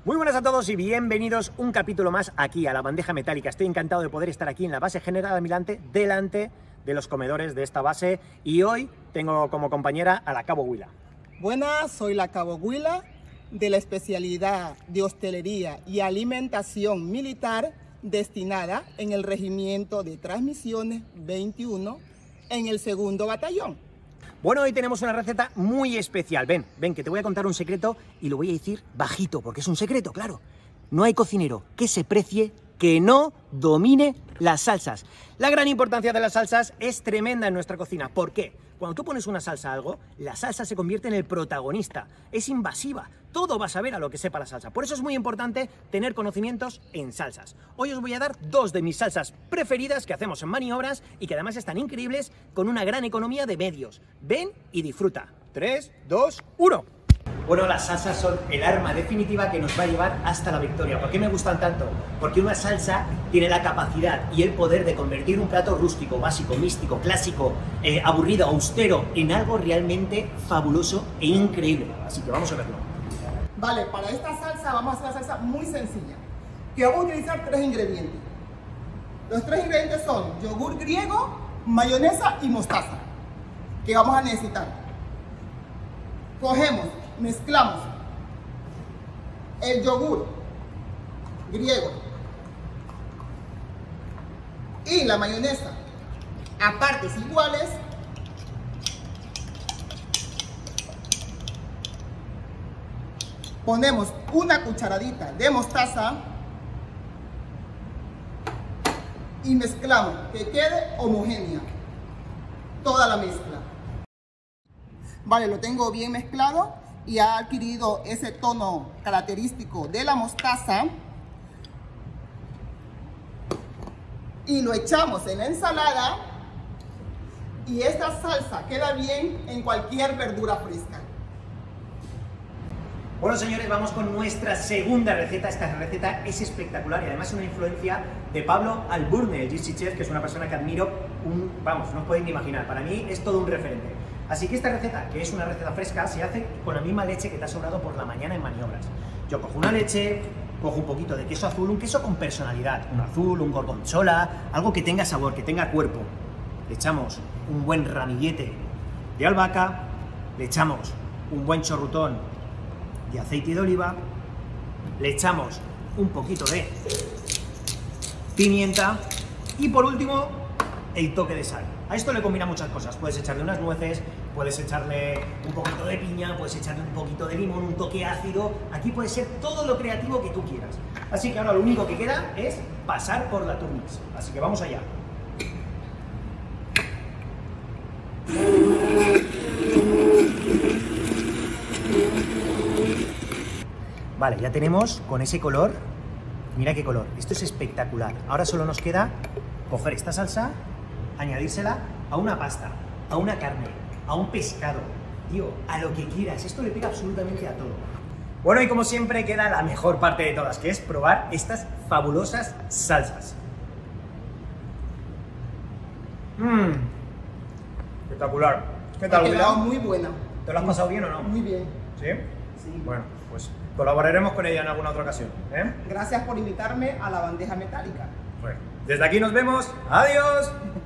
Muy buenas a todos y bienvenidos un capítulo más aquí a la bandeja metálica. Estoy encantado de poder estar aquí en la base General Almirante, delante de los comedores de esta base, y hoy tengo como compañera a la Cabo Huila. Buenas, soy la Cabo Huila de la especialidad de hostelería y alimentación militar destinada en el Regimiento de Transmisiones 21 en el 2º Batallón. Bueno, hoy tenemos una receta muy especial. Ven, que te voy a contar un secreto y lo voy a decir bajito, porque es un secreto, claro. No hay cocinero que se precie que no domine las salsas. La gran importancia de las salsas es tremenda en nuestra cocina. ¿Por qué? Cuando tú pones una salsa a algo, la salsa se convierte en el protagonista. Es invasiva. Todo va a saber a lo que sepa la salsa. Por eso es muy importante tener conocimientos en salsas. Hoy os voy a dar dos de mis salsas preferidas que hacemos en maniobras y que además están increíbles con una gran economía de medios. Ven y disfruta. 3, 2, 1. Bueno, las salsas son el arma definitiva que nos va a llevar hasta la victoria. ¿Por qué me gustan tanto? Porque una salsa tiene la capacidad y el poder de convertir un plato rústico, básico, místico, clásico, aburrido, austero, en algo realmente fabuloso e increíble. Así que vamos a verlo. Vale, para esta salsa vamos a hacer una salsa muy sencilla, que vamos a utilizar 3 ingredientes. Los 3 ingredientes son yogur griego, mayonesa y mostaza, que vamos a necesitar. Cogemos, mezclamos el yogur griego y la mayonesa a partes iguales. Ponemos una cucharadita de mostaza y mezclamos que quede homogénea toda la mezcla. Vale, lo tengo bien mezclado y ha adquirido ese tono característico de la mostaza. Y lo echamos en la ensalada y esta salsa queda bien en cualquier verdura fresca. Bueno, señores, vamos con nuestra segunda receta. Esta receta es espectacular y además es una influencia de Pablo Alburne, el Gypsy Chef, que es una persona que admiro, vamos, no os podéis ni imaginar. Para mí es todo un referente. Así que esta receta, que es una receta fresca, se hace con la misma leche que te ha sobrado por la mañana en maniobras. Yo cojo una leche, cojo un poquito de queso azul, un queso con personalidad, un azul, un gorgonzola, algo que tenga sabor, que tenga cuerpo. Le echamos un buen ramillete de albahaca, le echamos un buen chorrutón de aceite de oliva, le echamos un poquito de pimienta y por último el toque de sal. A esto le combina muchas cosas. Puedes echarle unas nueces, puedes echarle un poquito de piña, puedes echarle un poquito de limón, un toque ácido. Aquí puede ser todo lo creativo que tú quieras. Así que ahora lo único que queda es pasar por la Turmix. Así que vamos allá. Vale, ya tenemos con ese color. Mira qué color. Esto es espectacular. Ahora solo nos queda coger esta salsa, añadírsela a una pasta, a una carne, a un pescado, tío, a lo que quieras. Esto le pega absolutamente a todo. Bueno, y como siempre queda la mejor parte de todas, que es probar estas fabulosas salsas. Espectacular. ¿Qué tal, Huila? Muy buena. ¿Te lo has pasado bien o no? Muy bien. ¿Sí? Sí. Bueno, pues colaboraremos con ella en alguna otra ocasión, ¿eh? Gracias por invitarme a la bandeja metálica. Bueno, desde aquí nos vemos. ¡Adiós!